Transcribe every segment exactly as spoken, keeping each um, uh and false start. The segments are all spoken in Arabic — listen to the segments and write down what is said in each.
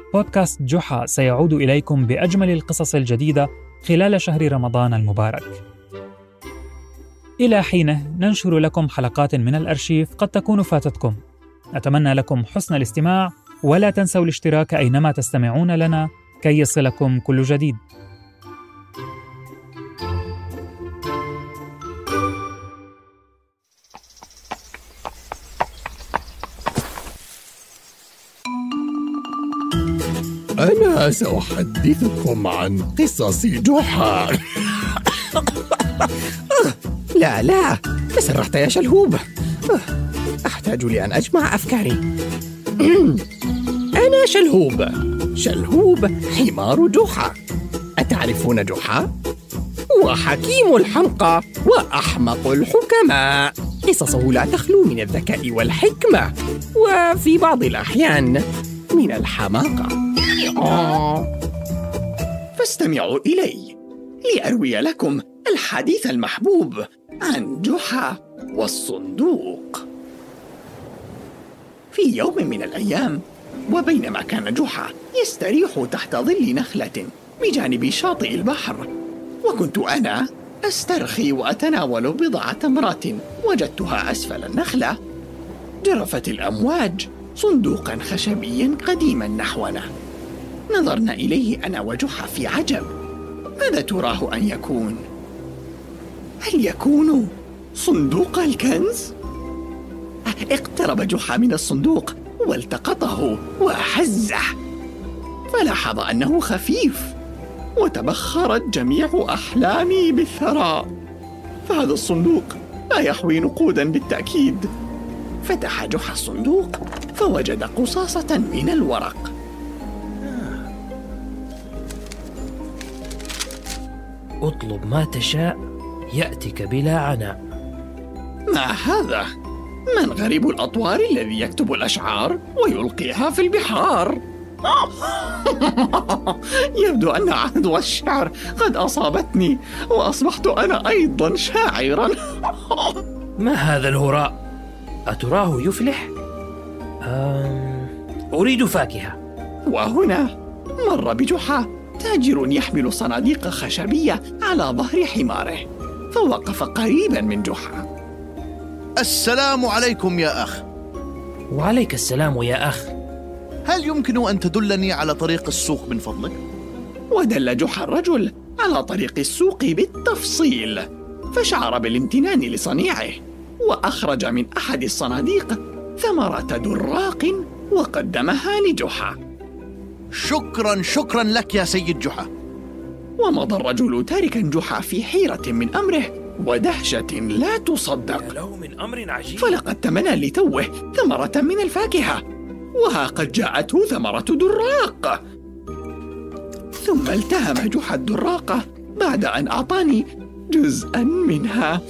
بودكاست جحا سيعود إليكم بأجمل القصص الجديدة خلال شهر رمضان المبارك. إلى حينه ننشر لكم حلقات من الأرشيف قد تكون فاتتكم. نتمنى لكم حسن الاستماع، ولا تنسوا الاشتراك أينما تستمعون لنا كي يصلكم كل جديد. أنا سأحدثكم عن قصص جحا. لا لا تسرحت يا شلهوب، أحتاج لأن أجمع أفكاري. أنا شلهوب، شلهوب حمار جحا. أتعرفون جحا؟ هو حكيم الحمقى وأحمق الحكماء. قصصه لا تخلو من الذكاء والحكمة، وفي بعض الأحيان من الحماقة. فاستمعوا إلي لأروي لكم الحديث المحبوب عن جحا والصندوق. في يوم من الأيام، وبينما كان جحا يستريح تحت ظل نخلة بجانب شاطئ البحر، وكنت أنا أسترخي وأتناول بضع تمرات وجدتها أسفل النخلة، جرفت الأمواج صندوقا خشبيا قديما نحونا. نظرنا إليه أنا وجحا في عجب. ماذا تراه أن يكون؟ هل يكون صندوق الكنز؟ اقترب جحا من الصندوق والتقطه وحزه، فلاحظ أنه خفيف، وتبخرت جميع أحلامي بالثراء. فهذا الصندوق لا يحوي نقودا بالتأكيد. فتح جحا الصندوق فوجد قصاصة من الورق. اطلب ما تشاء يأتك بلا عناء. ما هذا؟ من غريب الأطوار الذي يكتب الأشعار ويلقيها في البحار؟ يبدو أن عدوى الشعر قد أصابتني، وأصبحت أنا أيضا شاعرا. ما هذا الهراء؟ أتراه يفلح؟ أم... أريد فاكهة. وهنا مر بجحا تاجر يحمل صناديق خشبية على ظهر حماره، فوقف قريبا من جحا. السلام عليكم يا أخ. وعليك السلام يا أخ. هل يمكن أن تدلني على طريق السوق من فضلك؟ ودل جحا الرجل على طريق السوق بالتفصيل، فشعر بالامتنان لصنيعه، وأخرج من أحد الصناديق ثمرة دراق وقدمها لجحا. شكرا شكرا لك يا سيد جحا. ومضى الرجل تاركا جحا في حيرة من أمره ودهشة لا تصدق. له من أمر عجيب. فلقد تمنى لتوه ثمرة من الفاكهة، وها قد جاءته ثمرة دراق. ثم التهم جحا الدراقة بعد أن أعطاني جزءا منها،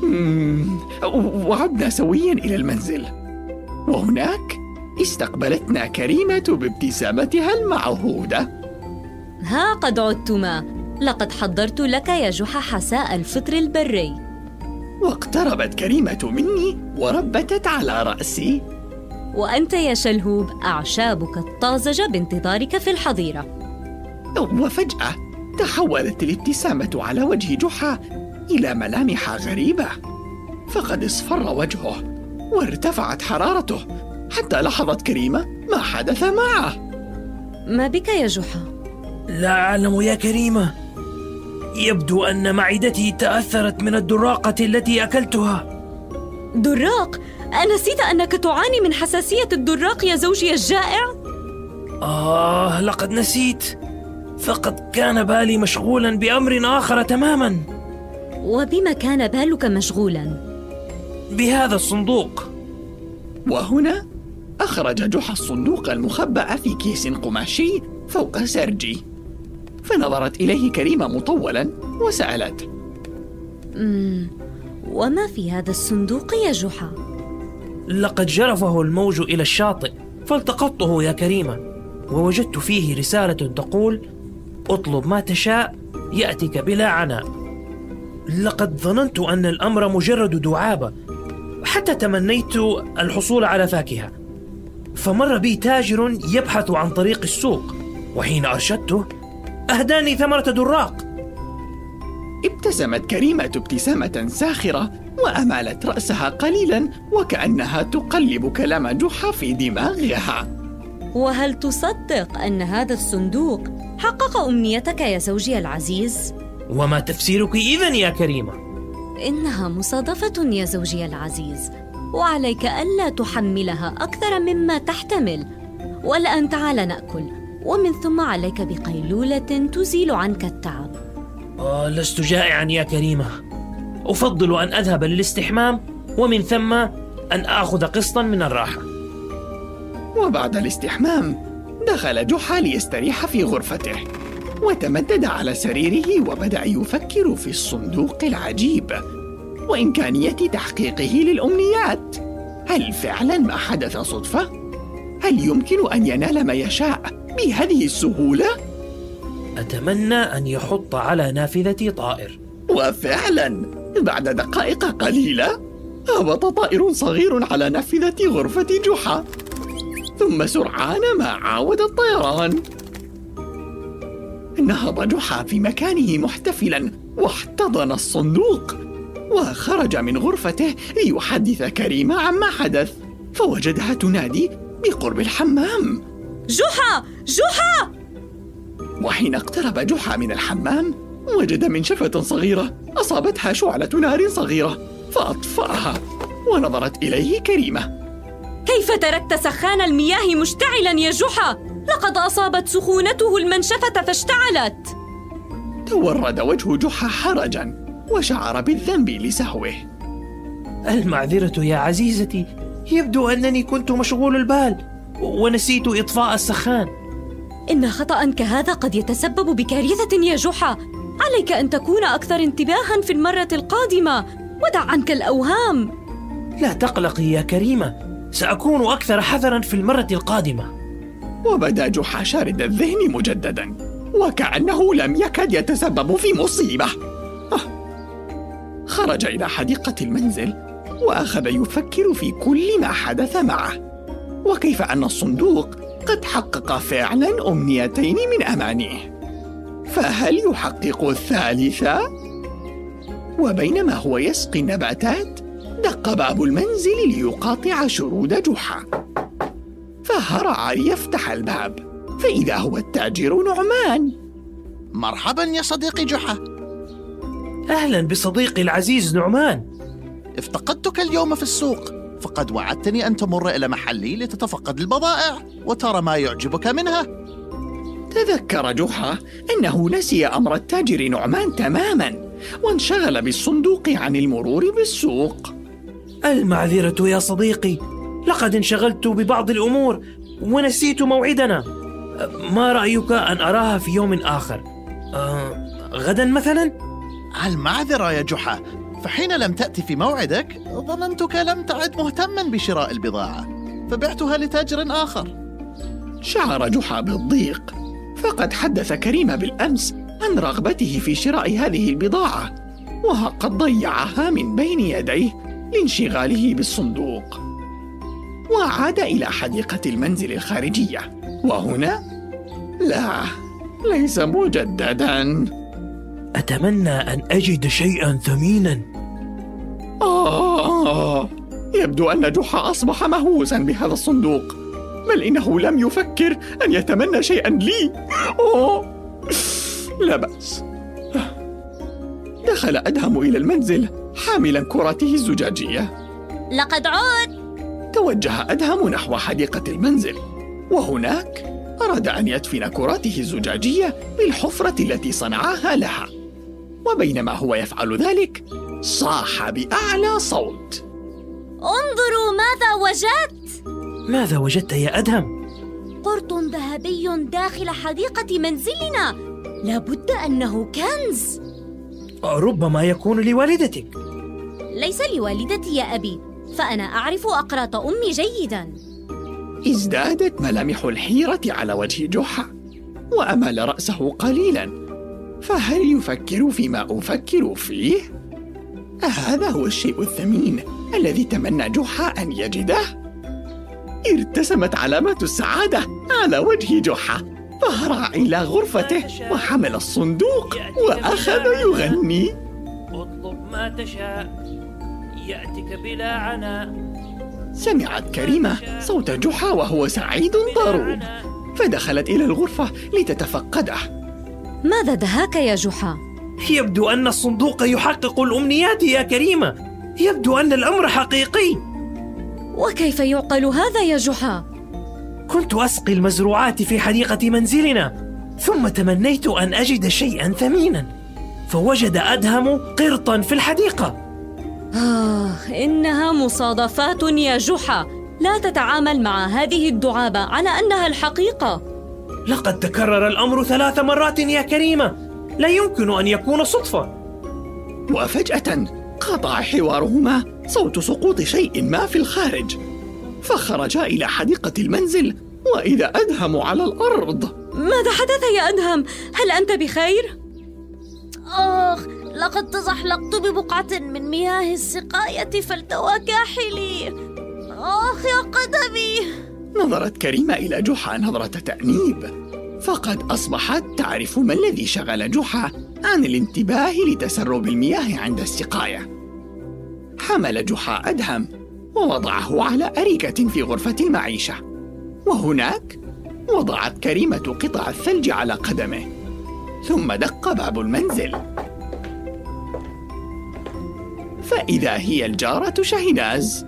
وعدنا سويا إلى المنزل. وهناك استقبلتنا كريمة بابتسامتها المعهودة. ها قد عدتما، لقد حضرت لك يا جحا حساء الفطر البري. واقتربت كريمة مني وربتت على رأسي. وأنت يا شلهوب أعشابك الطازجة بانتظارك في الحظيرة. وفجأة تحولت الابتسامة على وجه جحا إلى ملامح غريبة، فقد اصفر وجهه وارتفعت حرارته، حتى لاحظت كريمة ما حدث معه. ما بك يا جحا؟ لا أعلم يا كريمة، يبدو أن معدتي تأثرت من الدراقة التي أكلتها. دراق؟ أنسيت أنك تعاني من حساسية الدراق يا زوجي الجائع؟ آه لقد نسيت، فقد كان بالي مشغولا بأمر آخر تماما. وبما كان بالك مشغولا؟ بهذا الصندوق. وهنا أخرج جحا الصندوق المخبأ في كيس قماشي فوق سرجي، فنظرت إليه كريمة مطولا وسألت: مم. وما في هذا الصندوق يا جحا؟ لقد جرفه الموج إلى الشاطئ فالتقطته يا كريمة، ووجدت فيه رسالة تقول: اطلب ما تشاء يأتك بلا عناء. لقد ظننت أن الأمر مجرد دعابة، حتى تمنيت الحصول على فاكهة، فمر بي تاجر يبحث عن طريق السوق، وحين أرشدته أهداني ثمرة دراق. ابتسمت كريمة ابتسامة ساخرة وأمالت رأسها قليلا وكأنها تقلب كلام جحا في دماغها. وهل تصدق أن هذا الصندوق حقق أمنيتك يا زوجي العزيز؟ وما تفسيرك إذن يا كريمة؟ إنها مصادفة يا زوجي العزيز، وعليك ألا تحملها أكثر مما تحتمل. والآن تعال نأكل، ومن ثم عليك بقيلولة تزيل عنك التعب. آه لست جائعا يا كريمة، أفضل أن أذهب للاستحمام ومن ثم أن آخذ قسطا من الراحة. وبعد الاستحمام دخل جحا ليستريح في غرفته، وتمدد على سريره وبدأ يفكر في الصندوق العجيب وإمكانية تحقيقه للأمنيات. هل فعلا ما حدث صدفة؟ هل يمكن أن ينال ما يشاء بهذه السهولة؟ أتمنى أن يحط على نافذتي طائر. وفعلا بعد دقائق قليلة هبط طائر صغير على نافذة غرفة جحا، ثم سرعان ما عاود الطيران. نهض جحا في مكانه محتفلا واحتضن الصندوق، وخرج من غرفته ليحدث كريمة عما حدث، فوجدها تنادي بقرب الحمام: جحا! جحا! وحين اقترب جحا من الحمام وجد منشفة صغيرة أصابتها شعلة نار صغيرة فأطفأها، ونظرت إليه كريمة: كيف تركت سخان المياه مشتعلا يا جحا؟ لقد أصابت سخونته المنشفة فاشتعلت. تورد وجه جحا حرجا وشعر بالذنب لسهوه. المعذرة يا عزيزتي، يبدو أنني كنت مشغول البال ونسيت إطفاء السخان. إن خطأ كهذا قد يتسبب بكارثة يا جحا. عليك أن تكون أكثر انتباها في المرة القادمة، ودع عنك الأوهام. لا تقلقي يا كريمة، سأكون أكثر حذرا في المرة القادمة. وبدا جحا شارد الذهن مجددا وكأنه لم يكد يتسبب في مصيبة. خرج إلى حديقة المنزل وأخذ يفكر في كل ما حدث معه، وكيف أن الصندوق قد حقق فعلا أمنيتين من أمانيه، فهل يحقق الثالثة؟ وبينما هو يسقي النباتات دق باب المنزل ليقاطع شرود جحا، فهرع ليفتح الباب فإذا هو التاجر نعمان. مرحبا يا صديقي جحا. أهلا بصديقي العزيز نعمان. افتقدتك اليوم في السوق، فقد وعدتني أن تمر إلى محلي لتتفقد البضائع وترى ما يعجبك منها. تذكر جحا أنه نسي أمر التاجر نعمان تماما وانشغل بالصندوق عن المرور بالسوق. المعذرة يا صديقي، لقد انشغلت ببعض الأمور ونسيت موعدنا. ما رأيك أن أراها في يوم آخر؟ أه غدا مثلا؟ المعذرة يا جحا، فحين لم تأتي في موعدك ظننتك لم تعد مهتما بشراء البضاعة فبعتها لتاجر آخر. شعر جحا بالضيق، فقد حدث كريمة بالأمس عن رغبته في شراء هذه البضاعة وقد ضيعها من بين يديه لانشغاله بالصندوق. وعاد إلى حديقة المنزل الخارجية، وهنا لا، ليس مجددا. أتمنى أن أجد شيئا ثمينا. آه يبدو أن جحا أصبح مهووسا بهذا الصندوق، بل إنه لم يفكر أن يتمنى شيئا لي. أوه لا بأس. دخل أدهم إلى المنزل حاملا كرته الزجاجية. لقد عد. توجه أدهم نحو حديقة المنزل، وهناك أراد أن يدفن كرته الزجاجية بالحفرة التي صنعها لها، وبينما هو يفعل ذلك صاح بأعلى صوت: انظروا ماذا وجدت! ماذا وجدت يا أدهم؟ قرط ذهبي داخل حديقة منزلنا، لابد أنه كنز. ربما يكون لوالدتك. ليس لوالدتي يا أبي، فأنا أعرف أقراط أمي جيداً. ازدادت ملامح الحيرة على وجه جحا وأمال رأسه قليلاً، فهل يفكر فيما أفكر فيه؟ أهذا هو الشيء الثمين الذي تمنى جحا أن يجده؟ ارتسمت علامات السعادة على وجه جحا، فهرع إلى غرفته وحمل الصندوق وأخذ يغني: اطلب ما تشاء يأتك بلا عناء. سمعت كريمة صوت جحا وهو سعيد ضروب، فدخلت إلى الغرفة لتتفقده. ماذا دهاك يا جحا؟ يبدو أن الصندوق يحقق الأمنيات يا كريمة، يبدو أن الأمر حقيقي. وكيف يعقل هذا يا جحا؟ كنت أسقي المزروعات في حديقة منزلنا، ثم تمنيت أن أجد شيئا ثمينا، فوجد أدهم قرطا في الحديقة. آه، إنها مصادفات يا جحا، لا تتعامل مع هذه الدعابة على أنها الحقيقة. لقد تكرر الأمر ثلاث مرات يا كريمة، لا يمكن أن يكون صدفة. وفجأة قطع حوارهما صوت سقوط شيء ما في الخارج، فخرجا إلى حديقة المنزل وإذا أدهم على الأرض. ماذا حدث يا أدهم؟ هل أنت بخير؟ آخ، لقد تزحلقت ببقعة من مياه السقاية فالتوى كاحلي. آخ يا قدمي. نظرت كريمة إلى جحا نظرة تأنيب، فقد أصبحت تعرف ما الذي شغل جحا عن الانتباه لتسرب المياه عند السقاية. حمل جحا أدهم ووضعه على أريكة في غرفة المعيشة، وهناك وضعت كريمة قطع الثلج على قدمه، ثم دق باب المنزل، فإذا هي الجارة شهناز.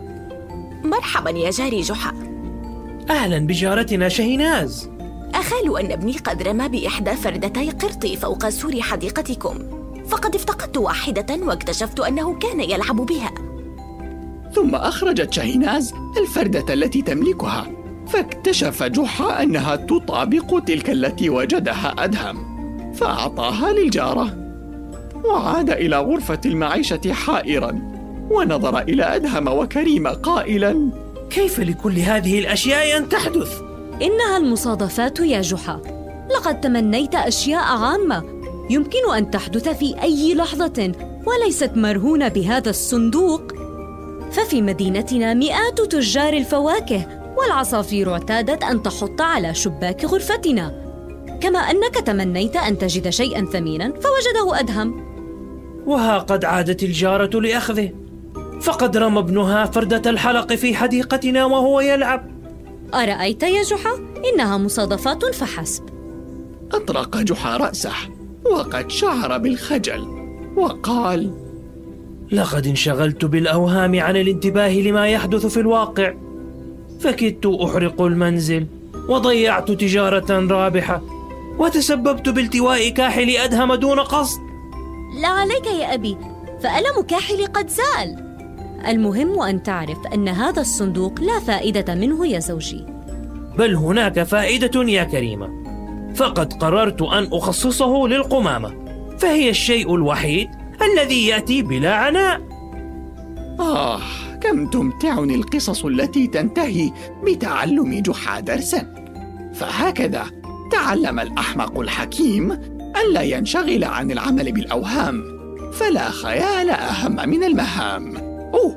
مرحبا يا جاري جحا. أهلا بجارتنا شهناز. أخال أن ابني قد رمى بإحدى فردتي قرطي فوق سور حديقتكم، فقد افتقدت واحدة واكتشفت أنه كان يلعب بها. ثم أخرجت شهناز الفردة التي تملكها، فاكتشف جحا أنها تطابق تلك التي وجدها أدهم، فأعطاها للجارة، وعاد إلى غرفة المعيشة حائرا، ونظر إلى أدهم وكريمة قائلا: كيف لكل هذه الأشياء أن تحدث؟ إنها المصادفات يا جحا، لقد تمنيت أشياء عامة يمكن أن تحدث في أي لحظة وليست مرهونة بهذا الصندوق. ففي مدينتنا مئات تجار الفواكه، والعصافير اعتادت أن تحط على شباك غرفتنا، كما أنك تمنيت أن تجد شيئا ثمينا فوجده أدهم. وها قد عادت الجارة لأخذه، فقد رمى ابنها فردة الحلق في حديقتنا وهو يلعب. أرأيت يا جحا؟ إنها مصادفات فحسب. أطرق جحا رأسه وقد شعر بالخجل وقال: لقد انشغلت بالأوهام عن الانتباه لما يحدث في الواقع، فكدت أحرق المنزل وضيعت تجارة رابحة، وتسببت بالتواء كاحل أدهم دون قصد. لا عليك يا أبي، فألم كاحل قد زال. المهم أن تعرف أن هذا الصندوق لا فائدة منه يا زوجي. بل هناك فائدة يا كريمة، فقد قررت أن أخصصه للقمامة، فهي الشيء الوحيد الذي يأتي بلا عناء. آه، كم تمتعني القصص التي تنتهي بتعلم جحا درسا. فهكذا تعلم الأحمق الحكيم أن لا ينشغل عن العمل بالأوهام، فلا خيال أهم من المهام. أوه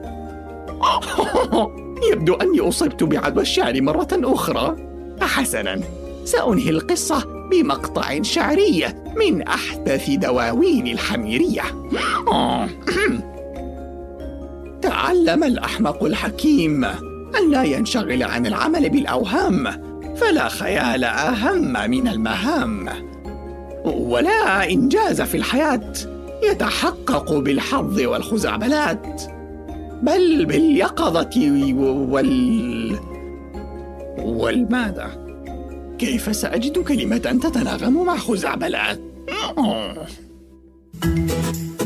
يبدو أني أصبت بعدوى الشعر مرة أخرى. حسناً، سأنهي القصة بمقطع شعري من أحدث دواوين الحميرية. تعلم الأحمق الحكيم أن لا ينشغل عن العمل بالأوهام، فلا خيال أهم من المهام، ولا إنجاز في الحياة يتحقق بالحظ والخزعبلات، بل باليقظة وال... والماذا؟ كيف سأجد كلمة تتناغم مع خزعبلات؟